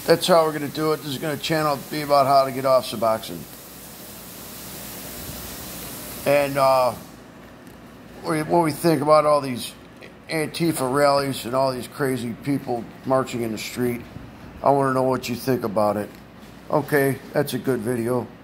That's how we're going to do it. This is going to channel be about how to get off Suboxone. And what we think about all these Antifa rallies and all these crazy people marching in the street. I want to know what you think about it. Okay, that's a good video.